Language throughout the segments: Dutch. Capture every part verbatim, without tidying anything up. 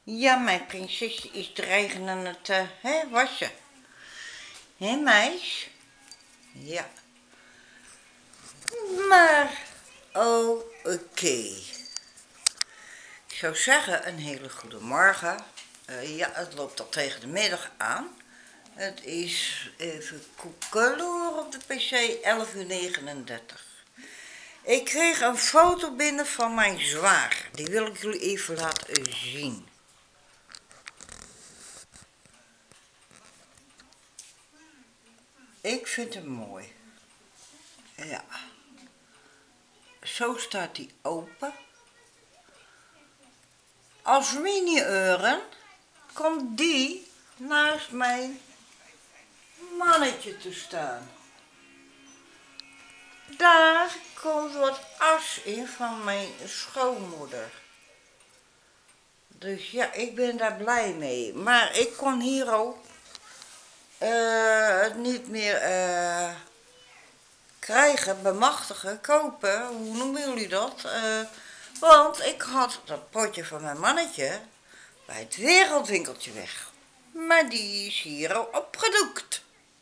Ja, mijn prinsesje is dreigen aan het uh, hè, wassen. Hé, meis? Ja. Maar, oh, oké. Okay. Ik zou zeggen, een hele goede morgen. Uh, ja, het loopt al tegen de middag aan. Het is, even koekeloer op de pc, elf uur negenendertig. Ik kreeg een foto binnen van mijn zwager. Die wil ik jullie even laten zien. Ik vind hem mooi. Ja. Zo staat hij open. Als mini-euren komt die naast mijn mannetje te staan. Daar komt wat as in van mijn schoonmoeder. Dus ja, ik ben daar blij mee. Maar ik kon hier ook uh, het niet meer uh, krijgen, bemachtigen, kopen. Hoe noemen jullie dat? Uh, want ik had dat potje van mijn mannetje bij het wereldwinkeltje weg. Maar die is hier al opgedoekt.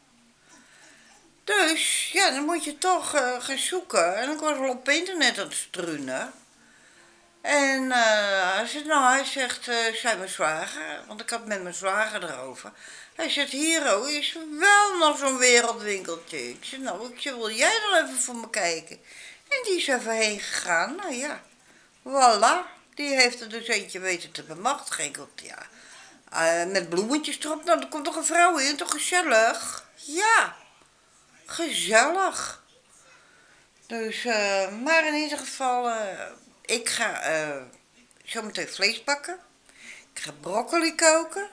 Dus ja, dan moet je toch uh, gaan zoeken. En ik was al op internet aan het struinen. En uh, hij zegt, nou, hij zegt, uh, zei mijn zwager, want ik had met mijn zwager erover. Hij zegt, hier oh, is wel nog zo'n wereldwinkeltje. Ik zeg, nou, ik zeg, wil jij er even voor me kijken? En die is even heen gegaan, nou ja, voilà. Die heeft er dus eentje weten te bemachtigen. Ik dacht, ja, uh, met bloemetjes erop, nou, er komt toch een vrouw in, toch gezellig? Ja, gezellig. Dus, uh, maar in ieder geval, uh, ik ga uh, zo meteen vlees bakken. Ik ga broccoli koken.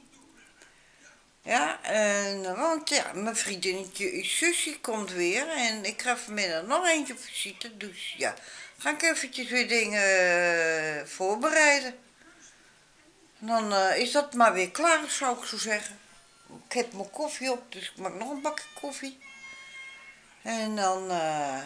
Ja, en, want ja, mijn vriendinnetje, zusje komt weer en ik ga vanmiddag nog eentje op visite. Dus ja, ga ik eventjes weer dingen uh, voorbereiden. En dan uh, is dat maar weer klaar, zou ik zo zeggen. Ik heb mijn koffie op, dus ik maak nog een bakje koffie. En dan uh,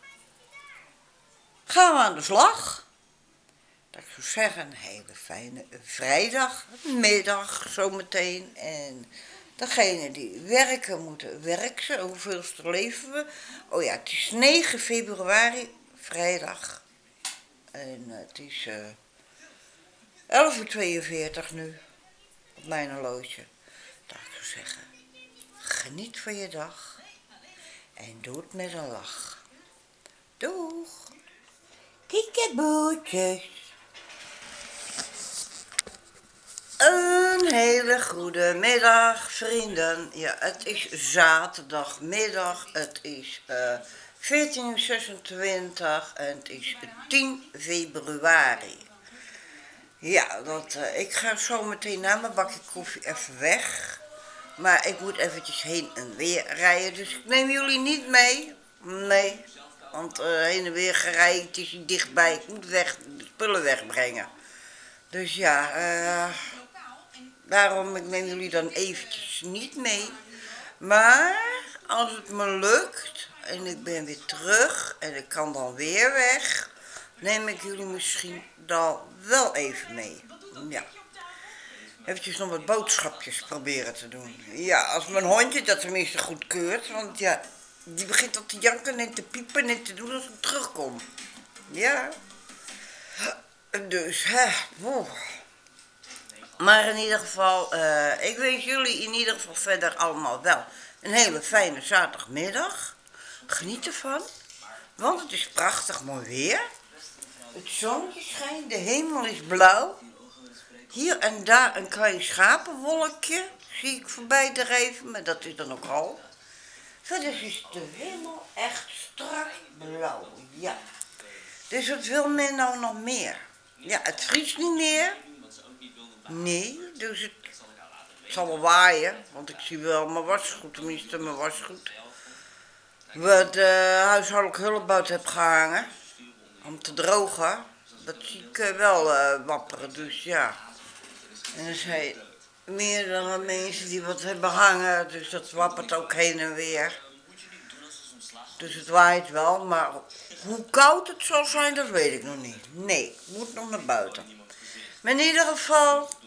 gaan we aan de slag. Dat ik zou zeggen, een hele fijne vrijdagmiddag zometeen. En degenen die werken moeten werken. Hoeveelste leven we? Oh ja, het is negen februari, vrijdag. En uh, het is uh, elf uur tweeënveertig nu op mijn horloge. Dat ik zou zeggen, geniet van je dag en doe het met een lach. Doeg! Kiekeboetjes. Een hele goede middag, vrienden. Ja, het is zaterdagmiddag. Het is uh, veertien uur zesentwintig en het is tien februari. Ja, dat, uh, ik ga zo meteen na mijn bakje koffie even weg. Maar ik moet eventjes heen en weer rijden. Dus ik neem jullie niet mee. Nee, want uh, heen en weer gereden, het is niet dichtbij. Ik moet weg, de spullen wegbrengen. Dus ja, uh, daarom ik neem jullie dan eventjes niet mee. Maar als het me lukt en ik ben weer terug en ik kan dan weer weg, neem ik jullie misschien dan wel even mee. Ja. Eventjes nog wat boodschapjes proberen te doen. Ja, als mijn hondje dat tenminste goedkeurt. Want ja, die begint al te janken en te piepen en te doen als ik terugkom. Ja. Dus, hè. Woe. Maar in ieder geval, uh, ik wens jullie in ieder geval verder allemaal wel een hele fijne zaterdagmiddag. Geniet ervan, want het is prachtig mooi weer. Het zonnetje schijnt, de hemel is blauw. Hier en daar een klein schapenwolkje zie ik voorbij drijven, maar dat is dan ook al. Verder is de hemel echt strak blauw, ja. Dus wat wil men nou nog meer? Ja, het vriest niet meer. Nee, dus het, het zal wel waaien, want ik zie wel mijn wasgoed, tenminste mijn wasgoed. Wat de huishoudelijke hulp buiten heb gehangen, om te drogen. Dat zie ik wel uh, wapperen, dus ja. En er zijn meerdere mensen die wat hebben hangen, dus dat wappert ook heen en weer. Dus het waait wel, maar hoe koud het zal zijn, dat weet ik nog niet. Nee, het moet nog naar buiten. Maar in ieder geval,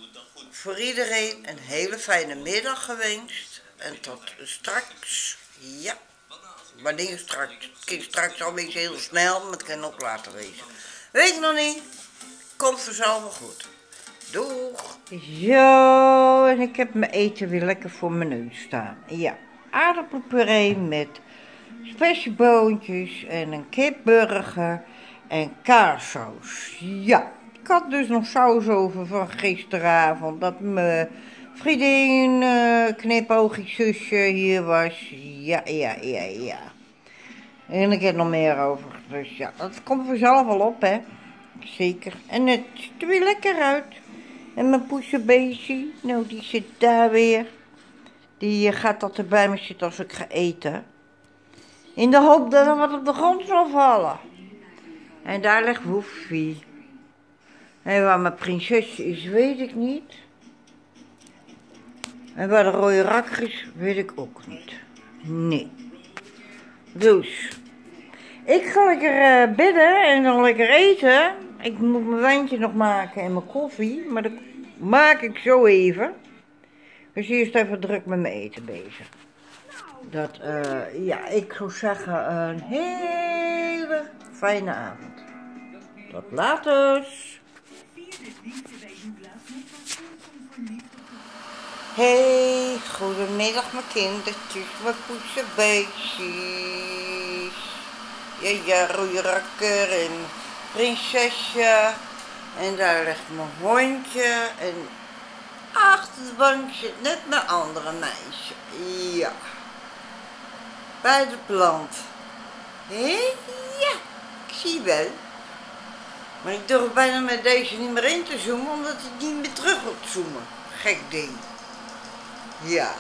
voor iedereen een hele fijne middag gewenst. En tot straks. Ja. Wanneer straks? Het kan straks alweer heel snel, maar het kan ook later wezen. Weet ik nog niet. Komt vanzelf wel goed. Doeg. Zo, en ik heb mijn eten weer lekker voor mijn neus staan. Ja, aardappelpuree met spessieboontjes en een kipburger en kaassaus. Ja, ik had dus nog saus over van gisteravond, dat mijn vriendin, uh, knipoogje zusje hier was. Ja, ja, ja, ja. En ik heb nog meer over, dus ja, dat komt vanzelf wel op, hè. Zeker. En het ziet er weer lekker uit. En mijn poesenbeestje, nou die zit daar weer. Die gaat altijd bij me zitten als ik ga eten. In de hoop dat er wat op de grond zal vallen. En daar ligt Woefie. En waar mijn prinsesje is, weet ik niet. En waar de rode rakker is, weet ik ook niet. Nee. Dus, ik ga lekker uh, bidden en dan lekker eten. Ik moet mijn wijntje nog maken en mijn koffie, maar dat maak ik zo even. Dus eerst even druk met mijn eten bezig. Dat, uh, ja, ik zou zeggen een hele fijne avond. Tot later. Hey, goedemiddag mijn kindertjes, mijn poesenbeestjes. Ja, ja, rode rakker en prinsesje. En daar ligt mijn hondje. En achter de bank zit net mijn andere meisje. Ja. Bij de plant. Hé? Ja, ik zie wel. Maar ik durf bijna met deze niet meer in te zoomen, omdat het niet meer terug wil zoomen. Gek ding. Ja.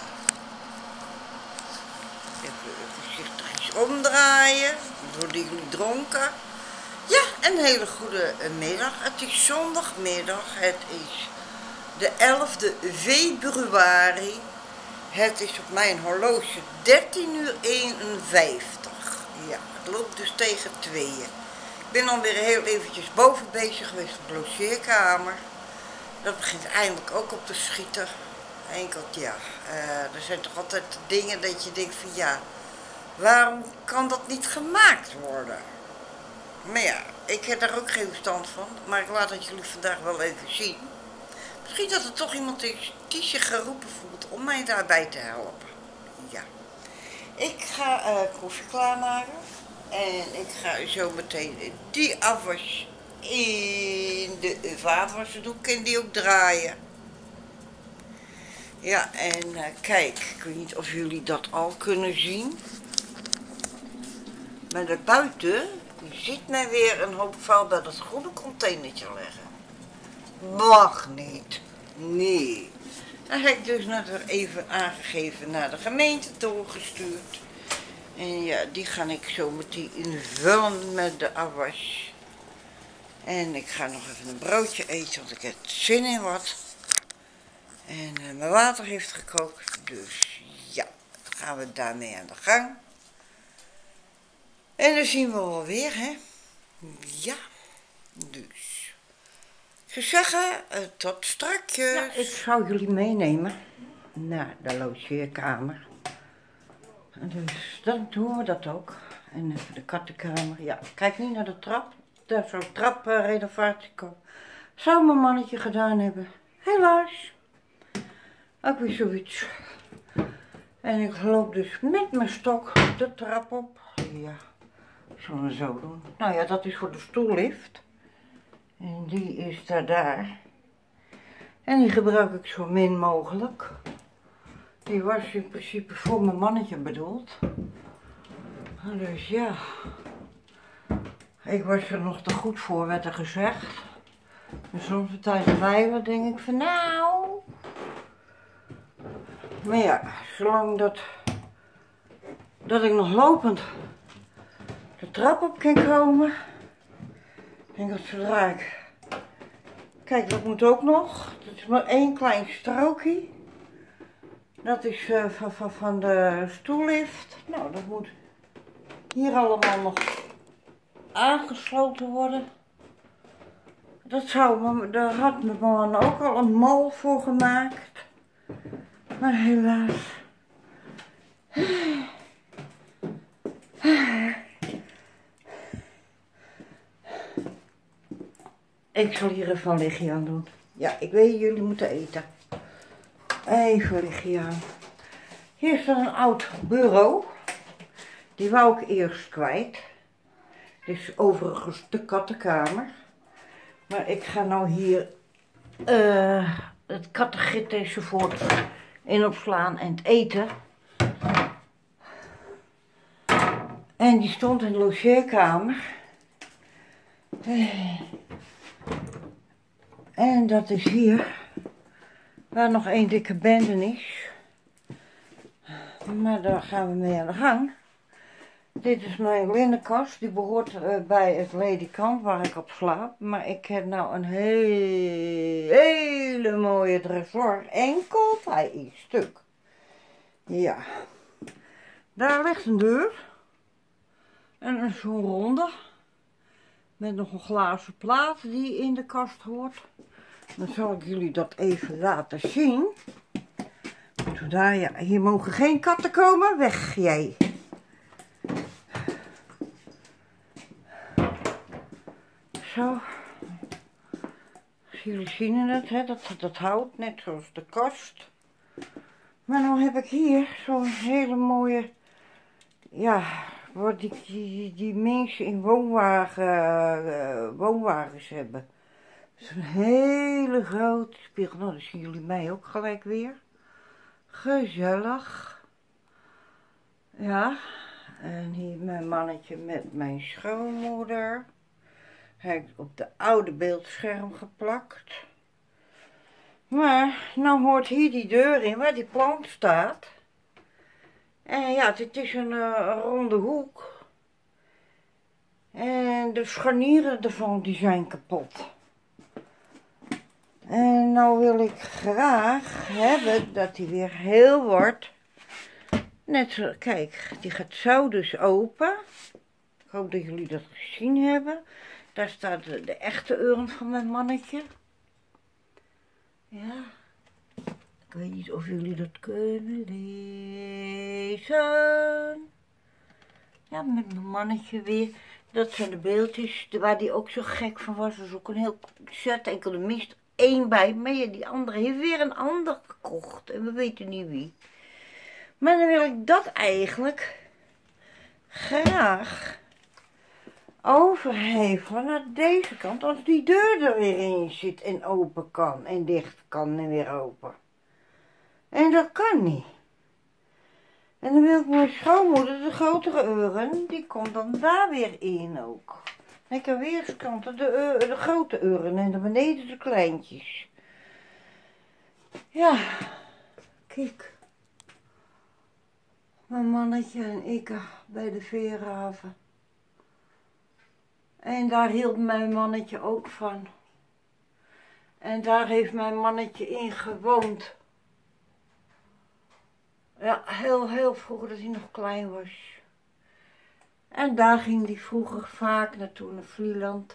Even voorzichtig omdraaien. Worden jullie dronken? Ja, een hele goede middag. Het is zondagmiddag. Het is de elfde februari. Het is op mijn horloge dertien uur eenenvijftig. Ja, het loopt dus tegen tweeën. Ik ben alweer heel eventjes boven bezig geweest op de logeerkamer. Dat begint eindelijk ook op te schieten. Enkel, ja, uh, er zijn toch altijd dingen dat je denkt van ja, waarom kan dat niet gemaakt worden? Maar ja, ik heb daar ook geen verstand van, maar ik laat het jullie vandaag wel even zien. Misschien dat er toch iemand is die zich geroepen voelt om mij daarbij te helpen. Ja. Ik ga uh, koffie klaarmaken en ik ga zo meteen die afwas in de vaatwasser doen. Ik kan die ook draaien. Ja, en uh, kijk, ik weet niet of jullie dat al kunnen zien. Maar daarbuiten ziet men weer een hoop vuil bij dat groene containertje leggen. Mag niet. Nee. Dan heb ik dus net weer even aangegeven naar de gemeente doorgestuurd. En ja, die ga ik zo meteen invullen met de afwas. En ik ga nog even een broodje eten, want ik heb zin in wat. En uh, mijn water heeft gekookt, dus ja, dan gaan we daarmee aan de gang. En dan zien we wel weer, hè. Ja, dus. Ik zou zeggen, uh, tot straks. Ja, ik zou jullie meenemen naar de logeerkamer. Dus dan doen we dat ook. En even de kattenkamer. Ja, kijk niet naar de trap. Daar zou traprenovatie komen. Zou mijn mannetje gedaan hebben. Helaas. Ook weer zoiets. En ik loop dus met mijn stok de trap op. Ja, zullen we zo doen. Nou ja, dat is voor de stoellift. En die is daar daar. En die gebruik ik zo min mogelijk. Die was in principe voor mijn mannetje bedoeld. Dus ja. Ik was er nog te goed voor, werd er gezegd. En soms een tijd wijlen denk ik van nou. Maar ja, zolang dat, dat ik nog lopend de trap op kan komen. Ik denk dat zodra ik... Kijk, dat moet ook nog. Dat is maar één klein strookje. Dat is uh, van, van, van de stoellift. Nou, dat moet hier allemaal nog aangesloten worden. Dat zou me, daar had mijn man ook al een mal voor gemaakt. Maar helaas. Ik zal hier even een lichtje aan doen. Ja, ik weet, jullie moeten eten. Even lichtje aan. Hier staat een oud bureau. Die wou ik eerst kwijt. Dit is overigens de kattenkamer. Maar ik ga nou hier uh, het kattengit enzovoort in opslaan en het eten. En die stond in de logeerkamer. En dat is hier, waar nog één dikke bende is. Maar daar gaan we mee aan de gang. Dit is mijn linnenkast, die behoort uh, bij het ledikant waar ik op slaap. Maar ik heb nou een hele, hele mooie dressoir. Enkel, hij is stuk. Ja. Daar ligt een deur. En zo'n ronde. Met nog een glazen plaat die in de kast hoort. Dan zal ik jullie dat even laten zien. Daar, ja, hier mogen geen katten komen. Weg jij. Zo. Jullie zien het, hè? Dat, dat houdt net zoals de kast. Maar dan heb ik hier zo'n hele mooie, ja, wat die, die, die mensen in woonwagen, uh, woonwagens hebben. Zo'n hele grote spiegel. Nou, dan zien jullie mij ook gelijk weer. Gezellig. Ja. En hier mijn mannetje met mijn schoonmoeder. Hij heeft op de oude beeldscherm geplakt. Maar nou hoort hier die deur in waar die plank staat. En ja, dit is een uh, ronde hoek. En de scharnieren ervan die zijn kapot. En nou wil ik graag hebben dat die weer heel wordt. Net zo, kijk, die gaat zo dus open. Ik hoop dat jullie dat gezien hebben. Daar staat de, de echte urn van mijn mannetje. Ja. Ik weet niet of jullie dat kunnen lezen. Ja, met mijn mannetje weer. Dat zijn de beeldjes waar die ook zo gek van was. Er is ook een heel set, enkel de mist één bij. Maar ja, die andere heeft weer een ander gekocht. En we weten niet wie. Maar dan wil ik dat eigenlijk graag overhevelen naar deze kant. Als die deur er weer in zit en open kan. En dicht kan en weer open. En dat kan niet. En dan wil ik mijn schoonmoeder, de grotere urn, die komt dan daar weer in ook. En ik heb weerskanten de, de grote urn en dan beneden de kleintjes. Ja, kijk. Mijn mannetje en ik bij de Veerhaven. En daar hield mijn mannetje ook van. En daar heeft mijn mannetje in gewoond. Ja, heel, heel vroeger dat hij nog klein was. En daar ging hij vroeger vaak naartoe, naar Vlieland.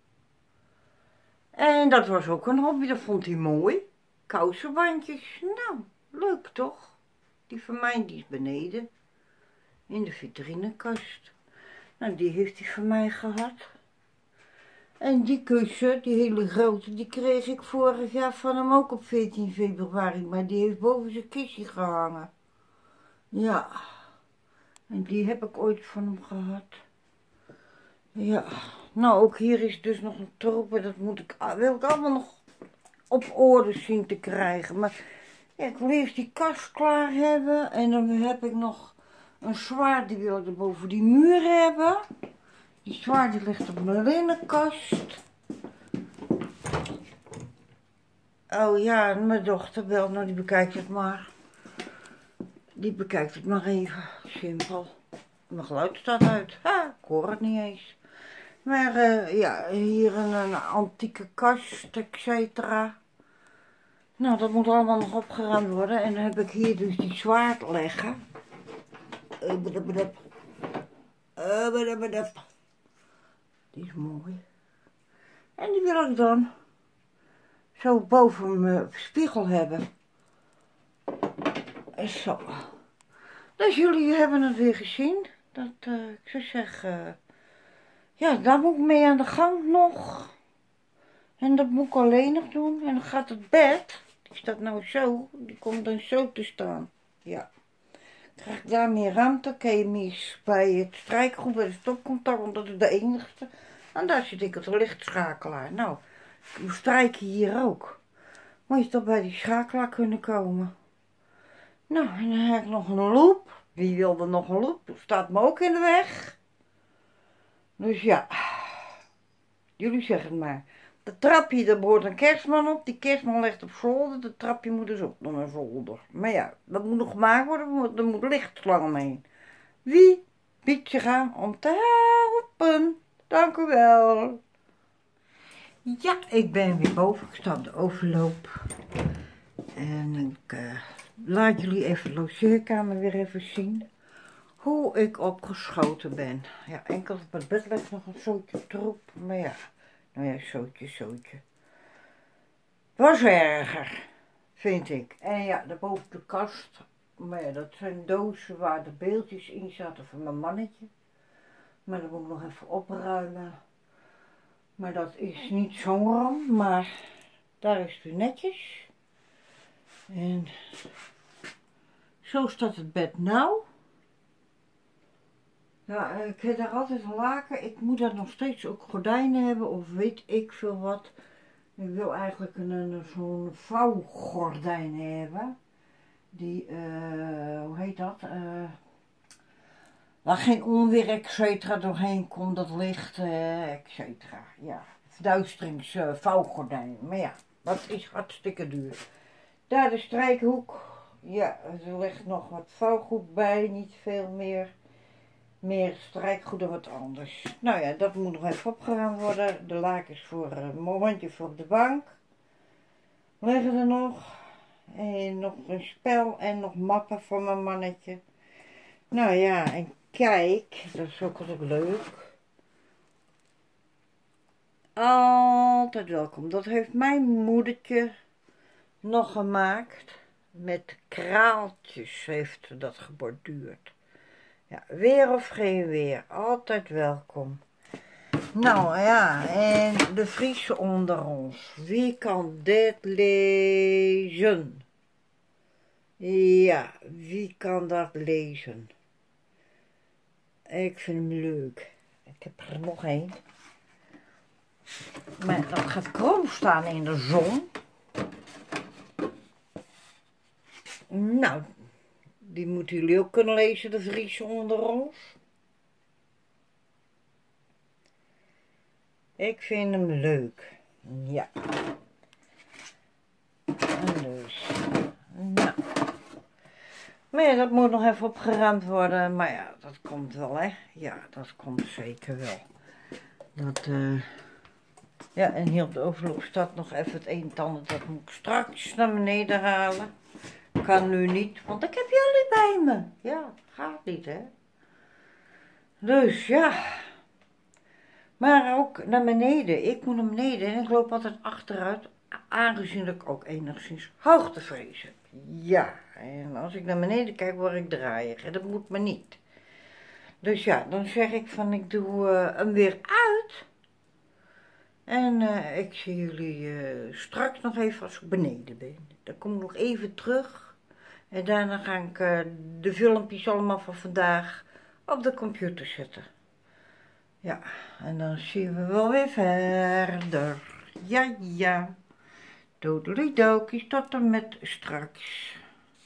En dat was ook een hobby, dat vond hij mooi. Kousenbandjes, nou, leuk toch? Die van mij, die is beneden. In de vitrinekast. Nou, die heeft hij van mij gehad. En die kussen, die hele grote, die kreeg ik vorig jaar van hem ook op veertien februari. Maar die heeft boven zijn kistje gehangen. Ja. En die heb ik ooit van hem gehad. Ja. Nou, ook hier is dus nog een troep. Dat moet ik, wil ik allemaal nog op orde zien te krijgen. Maar ja, ik wil eerst die kast klaar hebben. En dan heb ik nog een zwaard, die wil ik er boven die muur hebben. Die zwaard die ligt op mijn linnenkast. Oh ja, mijn dochter belt, nou die bekijkt het maar. Die bekijkt het maar even, simpel. Mijn geluid staat uit, ha, ik hoor het niet eens. Maar uh, ja, hier een, een antieke kast, et cetera. Nou, dat moet allemaal nog opgeruimd worden. En dan heb ik hier dus die zwaard liggen. Die is mooi. En die wil ik dan zo boven mijn spiegel hebben. Zo. Dus jullie hebben het weer gezien. Dat, uh, ik zou zeggen, uh, ja, daar moet ik mee aan de gang nog. En dat moet ik alleen nog doen. En dan gaat het bed, die staat nou zo, die komt dan zo te staan. Ja. Krijg ik daar meer ruimte, chemisch bij het strijkgroep, bij de stopcontact, want dat is de enigste. En daar zit ik het lichtschakelaar. Nou, ik strijk hier ook. Moet je toch bij die schakelaar kunnen komen. Nou, en dan heb ik nog een loop. Wie wilde nog een loop? Dat staat me ook in de weg. Dus ja, jullie zeggen het maar. De trapje, daar behoort een kerstman op. Die kerstman ligt op zolder. De trapje moet dus ook nog naar zolder. Maar ja, dat moet nog gemaakt worden. Er moet lichtslang omheen. Wie biedt zich aan om te helpen? Dank u wel. Ja, ik ben weer boven. Ik sta op de overloop. En ik uh, laat jullie even de logeerkamer weer even zien. Hoe ik opgeschoten ben. Ja, enkel op het bed ligt nog een zootje troep. Maar ja, nou ja, zootje, zootje. Was erger, vind ik. En ja, daarboven de kast. Maar ja, dat zijn dozen waar de beeldjes in zaten van mijn mannetje. Maar dat moet ik nog even opruimen. Maar dat is niet zo'n ramp, maar daar is het weer netjes. En zo staat het bed nou. Ja, ik heb daar altijd een laken. Ik moet daar nog steeds ook gordijnen hebben of weet ik veel wat. Ik wil eigenlijk een, een, zo'n vouwgordijn hebben. Die, uh, hoe heet dat? Uh, waar geen onweer et cetera doorheen komt, dat licht, uh, et cetera. Ja, verduisterings uh, vouwgordijn. Maar ja, dat is hartstikke duur. Daar de strijkhoek. Ja, er ligt nog wat vouwgoed bij, niet veel meer. Meer strijkgoed dan wat anders. Nou ja, dat moet nog even opgeruimd worden. De lakens voor uh, een momentje voor op de bank. Liggen er nog. En nog een spel en nog mappen voor mijn mannetje. Nou ja, en kijk, dat is ook altijd leuk. Altijd welkom. Dat heeft mijn moedertje nog gemaakt. Met kraaltjes heeft ze dat geborduurd. Ja, weer of geen weer, altijd welkom. Nou ja, en de Friese onder ons. Wie kan dit lezen? Ja, wie kan dat lezen? Ik vind hem leuk. Ik heb er nog één. Maar dat gaat krom staan in de zon. Nou, die moeten jullie ook kunnen lezen, de Friese onder ons. Ik vind hem leuk. Ja. En dus. Nou. Maar ja, dat moet nog even opgeruimd worden. Maar ja, dat komt wel, hè. Ja, dat komt zeker wel. Dat, uh... ja, en hier op de overloop staat nog even het een en ander. Dat moet ik straks naar beneden halen. Kan nu niet, want ik heb jullie bij me. Ja, gaat niet, hè. Dus ja. Maar ook naar beneden. Ik moet naar beneden en ik loop altijd achteruit. Aangezien ik ook enigszins hoogtevrees heb. Ja, en als ik naar beneden kijk word ik draaiig. En dat moet me niet. Dus ja, dan zeg ik van ik doe uh, hem weer uit. En uh, ik zie jullie uh, straks nog even als ik beneden ben. Dan kom ik nog even terug. En daarna ga ik uh, de filmpjes allemaal van vandaag op de computer zetten. Ja, en dan zien we wel weer verder. Ja, ja. Dodelidokies, tot en met straks.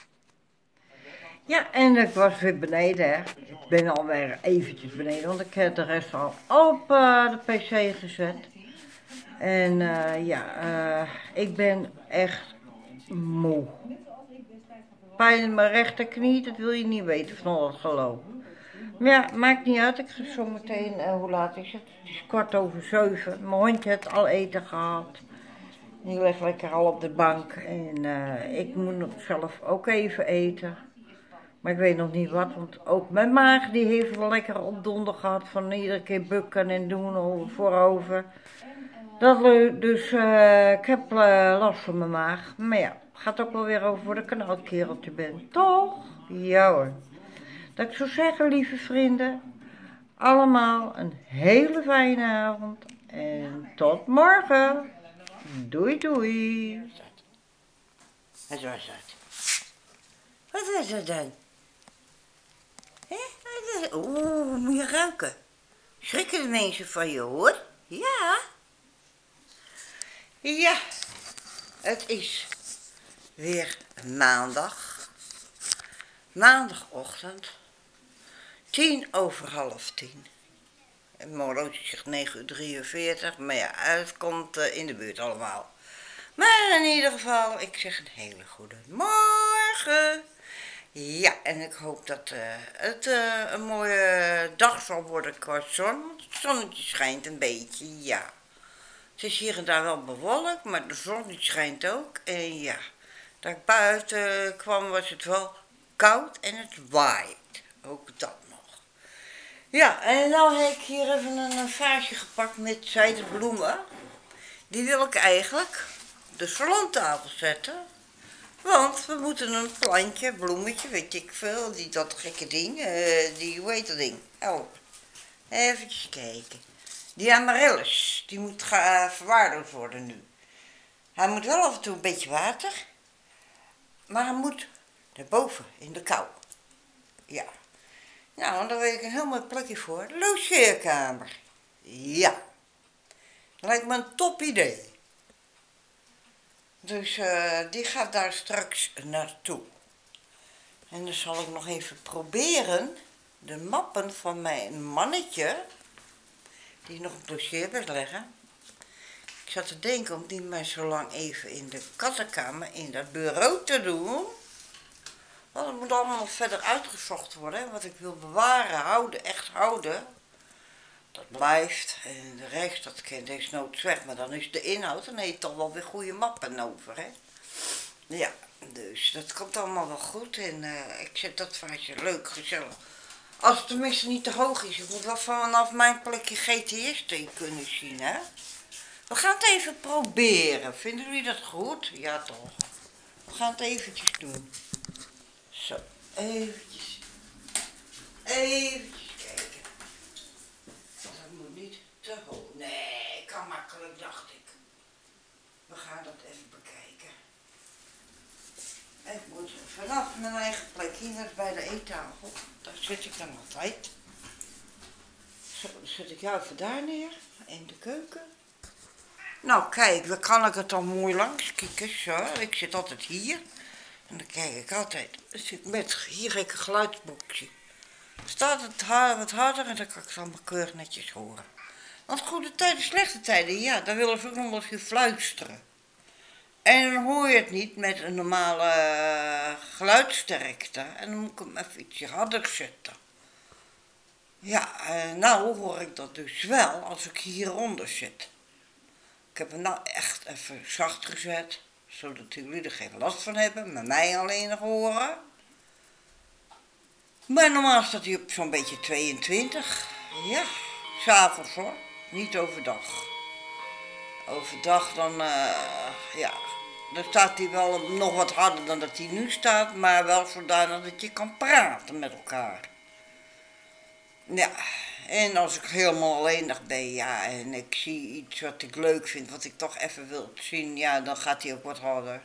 Ja, en ik was weer beneden, hè. Ik ben alweer eventjes beneden, want ik heb de rest al op uh, de pc gezet. En uh, ja, uh, ik ben echt moe. Pijn in mijn rechterknie, dat wil je niet weten van al het geloof. Maar ja, maakt niet uit, ik ga zo meteen, uh, hoe laat is het? Het is kwart over zeven. Mijn hondje heeft al eten gehad. Die ligt lekker al op de bank en uh, ik moet nog zelf ook even eten. Maar ik weet nog niet wat, want ook mijn maag die heeft wel lekker op donder gehad van iedere keer bukken en doen voorover. Dat leuk, dus uh, ik heb uh, last van mijn maag. Maar ja, het gaat ook wel weer over dat ik een oud kereltje ben. Toch? Ja hoor. Dat ik zou zeggen, lieve vrienden, allemaal een hele fijne avond. En tot morgen. Doei doei. Wat was dat? Wat was dat dan? Oeh, moet je ruiken. Schrikken de mensen van je, hoor. Ja. Ja, het is weer maandag. Maandagochtend. Tien over half tien. Mijn horloge zegt negen uur drieënveertig, maar ja, het komt uh, in de buurt allemaal. Maar in ieder geval, ik zeg een hele goede morgen. Ja, en ik hoop dat uh, het uh, een mooie dag zal worden qua zon. Want het zonnetje schijnt een beetje, ja. Het is hier en daar wel bewolkt, maar de zon schijnt ook. En ja, dat ik buiten kwam was het wel koud en het waait. Ook dat nog. Ja, en nou heb ik hier even een, een vaasje gepakt met zijden bloemen. Die wil ik eigenlijk op de salontafel zetten. Want we moeten een plantje, bloemetje, weet ik veel, die dat gekke ding, uh, die, hoe heet dat ding? Oh, even kijken. Die amaryllis, die moet uh, verwaarloosd worden nu. Hij moet wel af en toe een beetje water, maar hij moet daarboven in de kou. Ja. Nou, daar weet ik een heel mooi plekje voor. De logeerkamer. Ja. Lijkt me een top idee. Dus uh, die gaat daar straks naartoe. En dan zal ik nog even proberen de mappen van mijn mannetje, die nog op het logeerbed leggen. Ik zat te denken om die maar zo lang even in de kattenkamer, in dat bureau te doen. Want het moet allemaal nog verder uitgezocht worden. Wat ik wil bewaren, houden, echt houden. Dat blijft. En de rest, dat kan desnoods weg. Maar dan is de inhoud, dan heeft je toch wel weer goede mappen over, hè. Ja, dus dat komt allemaal wel goed. En uh, ik zet dat vaasje leuk, gezellig. Als het tenminste niet te hoog is. Ik moet wel vanaf mijn plekje G T S T kunnen zien, hè. We gaan het even proberen. Vinden jullie dat goed? Ja, toch. We gaan het eventjes doen. Zo, eventjes. Eventjes kijken. Dat moet niet te hoog. Nee, kan makkelijk, dacht ik. We gaan dat even bekijken. Ik moet vanaf mijn eigen plekje, dat is bij de eettafel. Daar zit ik dan altijd. Zo, dan zet ik jou even daar neer. In de keuken. Nou kijk, dan kan ik het dan mooi langs kijken. Zo, ik zit altijd hier. En dan kijk ik altijd. Dan zit met hier een geluidsboekje. Staat het haar wat harder en dan kan ik het allemaal keurig netjes horen. Want goede tijden, slechte tijden, ja, dan willen ze ook nog wel eens fluisteren. En dan hoor je het niet met een normale uh, geluidsterkte. En dan moet ik hem even ietsje harder zetten. Ja, en nou hoor ik dat dus wel als ik hieronder zit. Ik heb hem nou echt even zacht gezet, zodat jullie er geen last van hebben, maar mij alleen nog horen. Maar normaal staat hij op zo'n beetje tweeëntwintig. Ja, s'avonds hoor, niet overdag. Overdag dan, uh, ja, dan staat hij wel nog wat harder dan dat hij nu staat, maar wel zodanig dat je kan praten met elkaar. Ja, en als ik helemaal alleenig ben, ja, en ik zie iets wat ik leuk vind, wat ik toch even wil zien, ja, dan gaat hij ook wat harder.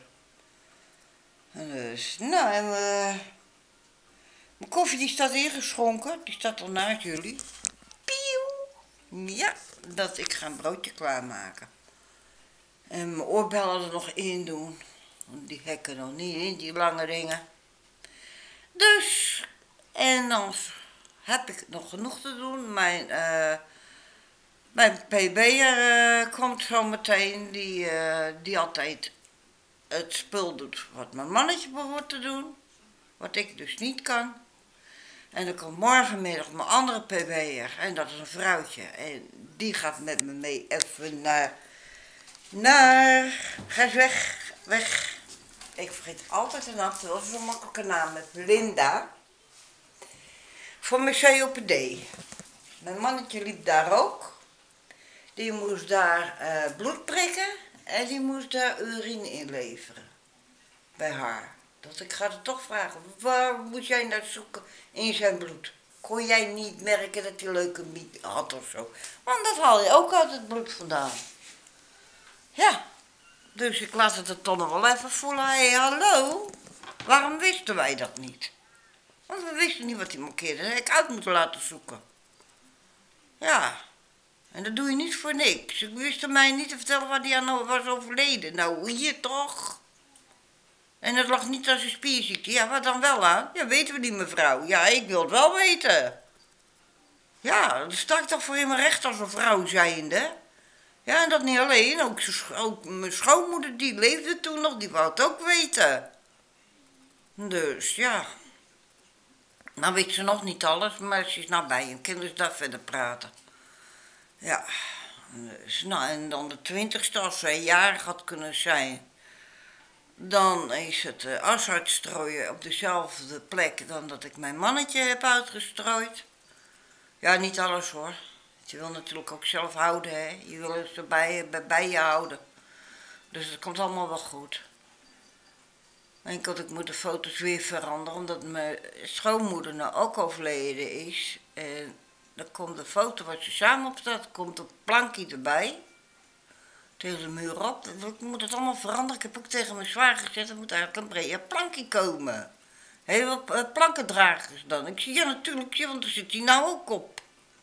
Dus, nou, en uh, mijn koffie die staat ingeschonken, die staat al naast jullie. Pieuw! Ja, dat ik ga een broodje klaarmaken. En mijn oorbellen er nog in doen, want die hekken nog niet in, die lange dingen. Dus, en dan heb ik nog genoeg te doen. Mijn, uh, mijn P B'er uh, komt zo meteen, die, uh, die altijd het spul doet wat mijn mannetje behoort te doen. Wat ik dus niet kan. En dan komt morgenmiddag mijn andere P B'er, en dat is een vrouwtje. En die gaat met me mee even naar, naar, ga eens weg, weg. Ik vergeet altijd de naam, dat is zo'n makkelijke naam, met Linda. Voor mijn C O P D. Mijn mannetje liep daar ook. Die moest daar uh, bloed prikken en die moest daar urine inleveren. Bij haar. Dat ik ga er toch vragen, waar moet jij naar zoeken in zijn bloed? Kon jij niet merken dat hij leukemie had of zo? Want dat haal je ook uit het bloed vandaan. Ja, dus ik laat het er toch nog wel even voelen. Hé, hey, hallo? Waarom wisten wij dat niet? Want we wisten niet wat hij mankeerde. Dat had ik uit moeten laten zoeken. Ja, en dat doe je niet voor niks. Ik wist mij niet te vertellen waar hij aan was overleden. Nou, hier toch? En dat lag niet aan zijn spierziekte. Ja, wat dan wel aan? Ja, weten we niet, mevrouw. Ja, ik wil het wel weten. Ja, dat sta ik toch voor in mijn recht als een vrouw zijnde. Ja, en dat niet alleen. Ook, ook mijn schoonmoeder, die leefde toen nog, die wou het ook weten. Dus, ja. Nou weet ze nog niet alles, maar ze is nou bij hem. Kunnen ze daar verder praten. Ja. Dus, nou, en dan de twintigste, als zij jarig had kunnen zijn, dan is het uh, as uitstrooien op dezelfde plek dan dat ik mijn mannetje heb uitgestrooid. Ja, niet alles hoor. Je wil natuurlijk ook zelf houden, hè. Je wil het erbij bij, bij je houden. Dus het komt allemaal wel goed. Enkel, ik moet de foto's weer veranderen, omdat mijn schoonmoeder nou ook overleden is. En dan komt de foto waar ze samen op staat, komt een plankje erbij. Tegen de muur op. Ik moet het allemaal veranderen. Ik heb ook tegen mijn zwager gezegd, er moet eigenlijk een breder plankje komen. Heel veel uh, plankendragers dan. Ik zie, ja natuurlijk, ja, want daar zit hij nou ook op.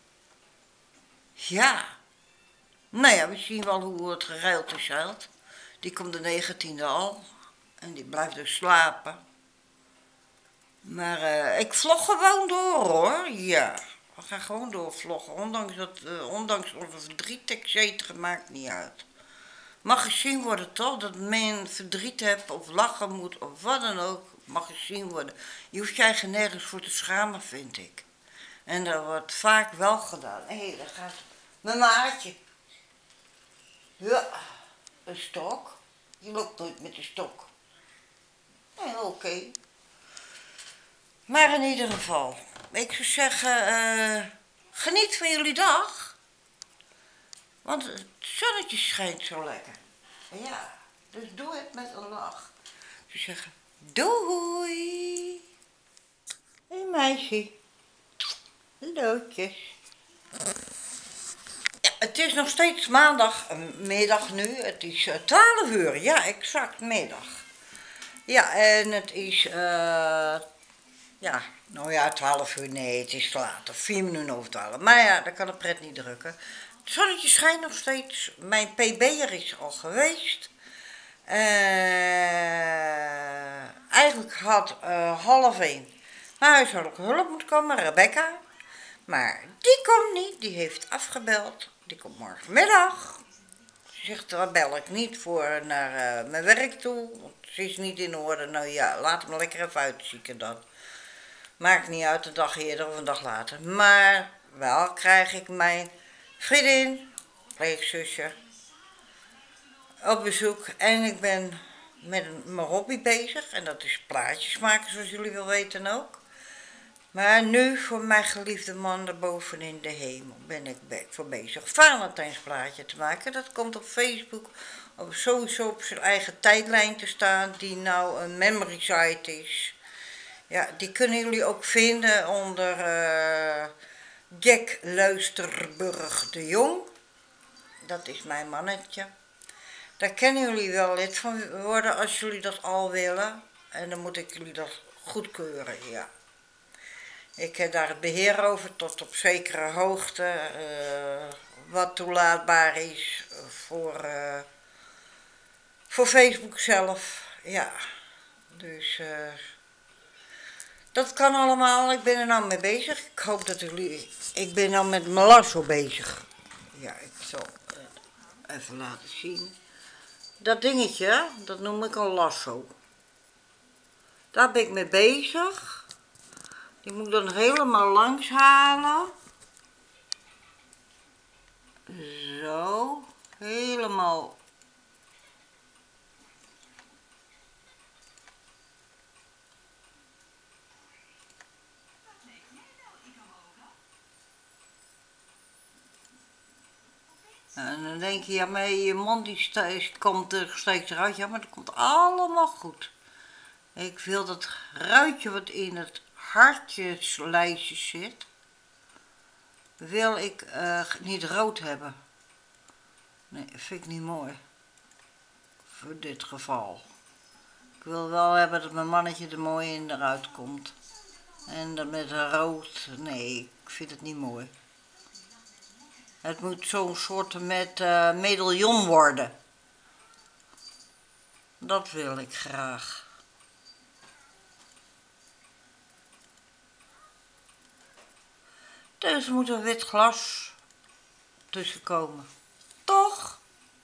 Ja. Nou ja, we zien wel hoe het geruild is zeilt. Die komt de negentiende al. En die blijft dus slapen. Maar uh, ik vlog gewoon door hoor. Ja. We gaan gewoon doorvloggen. Ondanks, dat, uh, ondanks onze verdriet, et cetera, maakt niet uit. Mag gezien worden toch, dat men verdriet hebt of lachen moet of wat dan ook, mag gezien worden. Je hoeft jij geen nergens voor te schamen, vind ik. En dat wordt vaak wel gedaan. Hé, hey, daar gaat mijn maatje. Ja, een stok. Je loopt nooit met een stok. Nee, oké. Okay. Maar in ieder geval, ik zou zeggen, uh, geniet van jullie dag. Want het zonnetje schijnt zo lekker. Ja, dus doe het met een lach. Ze zeggen, doei. Hé hey, meisje. Hallootjes. Ja, het is nog steeds maandagmiddag nu. Het is uh, twaalf uur. Ja, exact middag. Ja, en het is, uh, ja, nou ja, twaalf uur. Nee, het is te laat. vier minuten over twaalf. Maar ja, dat kan de pret niet drukken. Het zonnetje schijnt nog steeds. Mijn P B'er is al geweest. Uh, eigenlijk had uh, half één mijn huishoudelijke hulp moeten komen, Rebecca. Maar die komt niet, die heeft afgebeld. Die komt morgenmiddag. Ze zegt, daar bel ik niet voor naar uh, mijn werk toe. Want ze is niet in orde. Nou ja, laat hem lekker even uitzieken dan. Maakt niet uit, een dag eerder of een dag later. Maar wel krijg ik mijn vriendin, pleegzusje, op bezoek. En ik ben met mijn hobby bezig. En dat is plaatjes maken, zoals jullie wel weten ook. Maar nu voor mijn geliefde man daarboven in de hemel ben ik voor bezig Valentijnsplaatje te maken. Dat komt op Facebook, op sowieso op zijn eigen tijdlijn te staan, die nou een memory site is. Ja, die kunnen jullie ook vinden onder uh, Jack Luisterburg de Jong. Dat is mijn mannetje. Daar kunnen jullie wel lid van worden als jullie dat al willen. En dan moet ik jullie dat goedkeuren, ja. Ik heb daar het beheer over tot op zekere hoogte, uh, wat toelaatbaar is voor, uh, voor Facebook zelf. Ja, dus uh, dat kan allemaal. Ik ben er nou mee bezig. Ik hoop dat jullie, ik ben nou met mijn lasso bezig. Ja, ik zal uh, even laten zien. Dat dingetje, dat noem ik een lasso. Daar ben ik mee bezig. Die moet ik dan helemaal langs halen. Zo, helemaal. En dan denk je, ja, maar je mond die steekt, komt er steeds eruit. Ja, maar dat komt allemaal goed. Ik wil dat ruitje wat in het hartjeslijstje zit, wil ik uh, niet rood hebben. Nee, vind ik niet mooi. Voor dit geval. Ik wil wel hebben dat mijn mannetje er mooi in eruit komt. En dat met rood, nee, ik vind het niet mooi. Het moet zo'n soort met uh, medaillon worden. Dat wil ik graag. Dus er moet een wit glas tussen komen. Toch?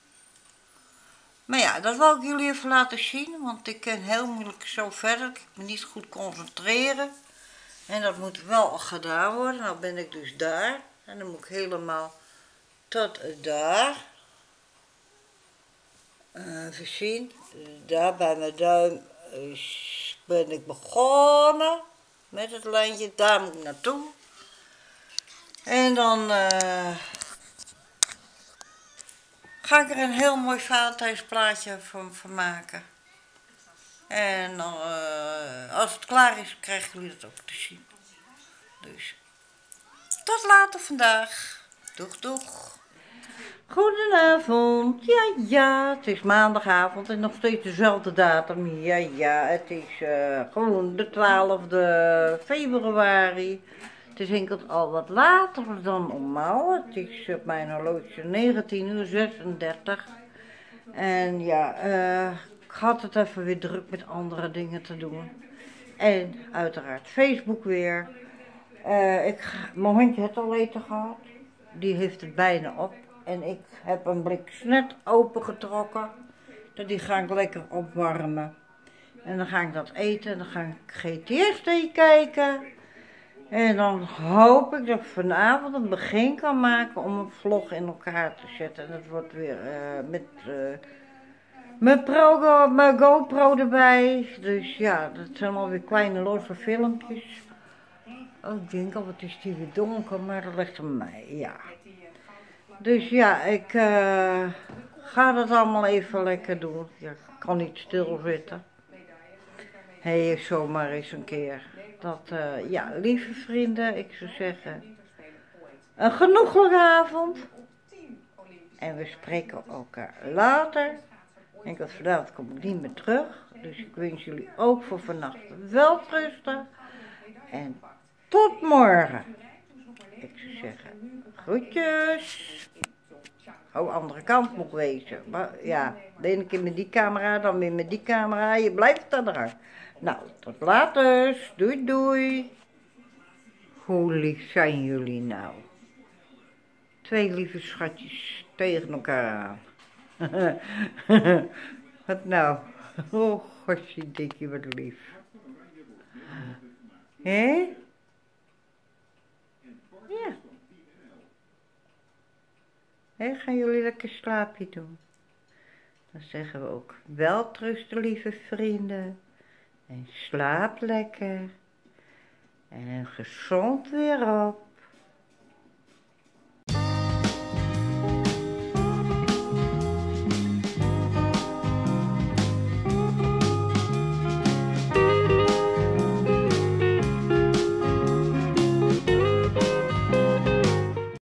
Maar ja, dat wil ik jullie even laten zien, want ik kan heel moeilijk zo verder. Ik kan me niet goed concentreren. En dat moet wel gedaan worden. Nou ben ik dus daar. En dan moet ik helemaal tot daar. Uh, even zien. Daar bij mijn duim is, ben ik begonnen met het lijntje. Daar moet ik naartoe. En dan uh, ga ik er een heel mooi Valentijnsplaatje van, van maken. En dan, uh, als het klaar is, krijgen jullie dat ook te zien. Dus tot later vandaag. Doeg, doeg. Goedenavond. Ja, ja, het is maandagavond en nog steeds dezelfde datum. Ja, ja, het is uh, gewoon de twaalfde februari. Het is enkel al wat later dan normaal. Het is op mijn horloge negentien uur zesendertig. En ja, uh, ik had het even weer druk met andere dingen te doen. En uiteraard Facebook weer. Uh, ik, mijn hondje heeft al eten gehad. Die heeft het bijna op. En ik heb een blik snet opengetrokken. Die ga ik lekker opwarmen. En dan ga ik dat eten. En dan ga ik G T S kijken. En dan hoop ik dat ik vanavond een begin kan maken om een vlog in elkaar te zetten. En dat wordt weer uh, met uh, mijn, Pro, mijn GoPro erbij. Dus ja, dat zijn alweer kleine losse filmpjes. Oh, ik denk al, wat is die weer donker, maar dat ligt aan mij, ja. Dus ja, ik uh, ga dat allemaal even lekker doen. Ja, ik kan niet stilzitten. Hé, hey, zomaar eens een keer. Dat, uh, ja, lieve vrienden, ik zou zeggen, een genoeglijke avond. En we spreken elkaar later. En ik had vanavond kom ik niet meer terug. Dus ik wens jullie ook voor vannacht welterusten. En tot morgen. Ik zou zeggen, groetjes. Oh, andere kant moet wezen. Maar ja, de ene keer met die camera, dan weer met die camera. Je blijft er eruit. Nou, tot later. Doei, doei. Hoe lief zijn jullie nou? Twee lieve schatjes tegen elkaar aan. Wat nou? Oh, gosje dikkie, wat lief. Hé? Ja. Hé, gaan jullie lekker slaapje doen? Dan zeggen we ook welterusten, lieve vrienden. En slaap lekker. En gezond weer op.